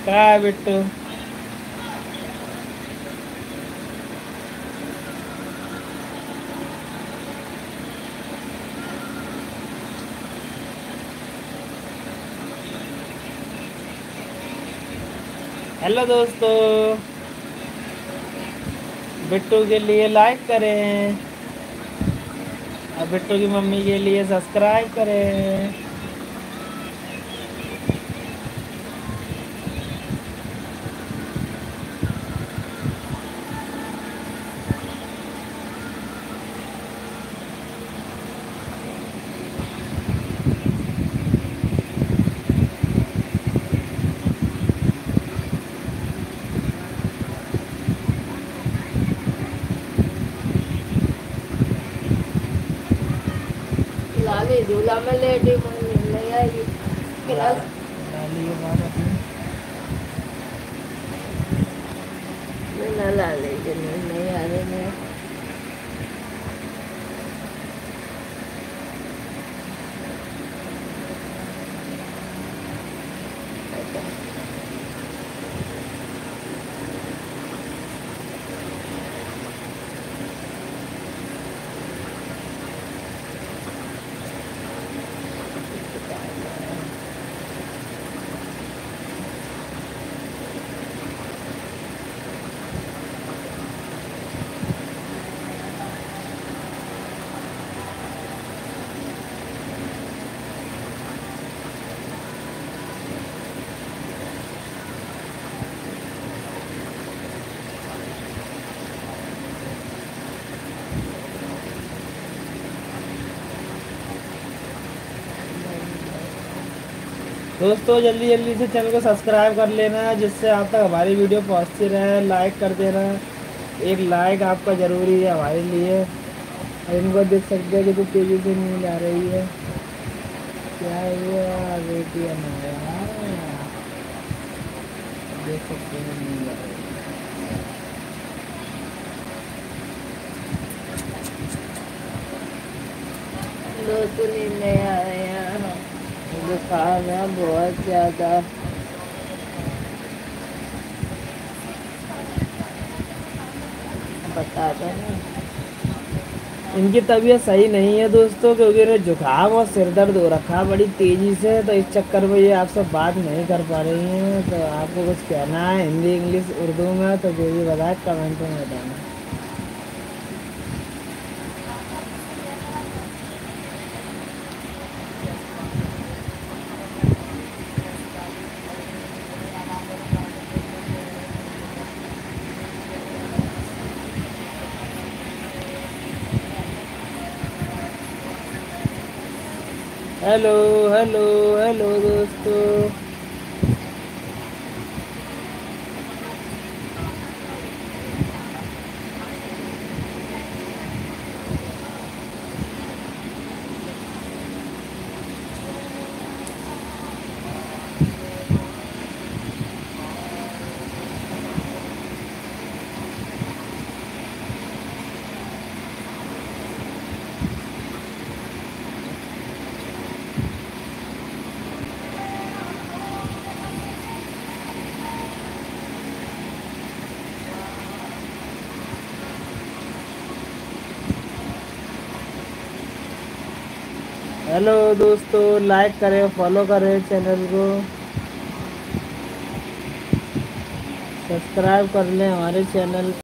क्या है बिट्टू? हेलो दोस्तों, बिट्टू के लिए लाइक करें और बिट्टू की मम्मी के लिए सब्सक्राइब करें। लाली झूला में लेटी नहीं आएगी। लाली के बाद अपनी ना लाली नहीं आ रही मैं। दोस्तों जल्दी जल्दी से चैनल को सब्सक्राइब कर लेना, जिससे आप तक हमारी वीडियो पहुंचती रहे। लाइक कर देना, एक लाइक आपका ज़रूरी है हमारे लिए। इनको देख सकते हैं कि तो तेज़ी से नींद आ रही है। क्या हुआ बेटी? देख सकते हैं नींद आ रही है। दोस्तों नींद नहीं आ रहे हैं, जुकाम है बहुत ज्यादा। बता दो ना। इनकी तबीयत सही नहीं है दोस्तों, क्योंकि इन्हें जुकाम और सिर दर्द हो रखा है बड़ी तेज़ी से, तो इस चक्कर में ये आपसे बात नहीं कर पा रही हैं। तो आपको कुछ कहना है हिंदी, इंग्लिश, उर्दू में, तो जो भी बताए कमेंट में बताना। हेलो हेलो हेलो दोस्तों। हेलो दोस्तों, लाइक करें, फॉलो करें चैनल को, सब्सक्राइब कर लें हमारे चैनल।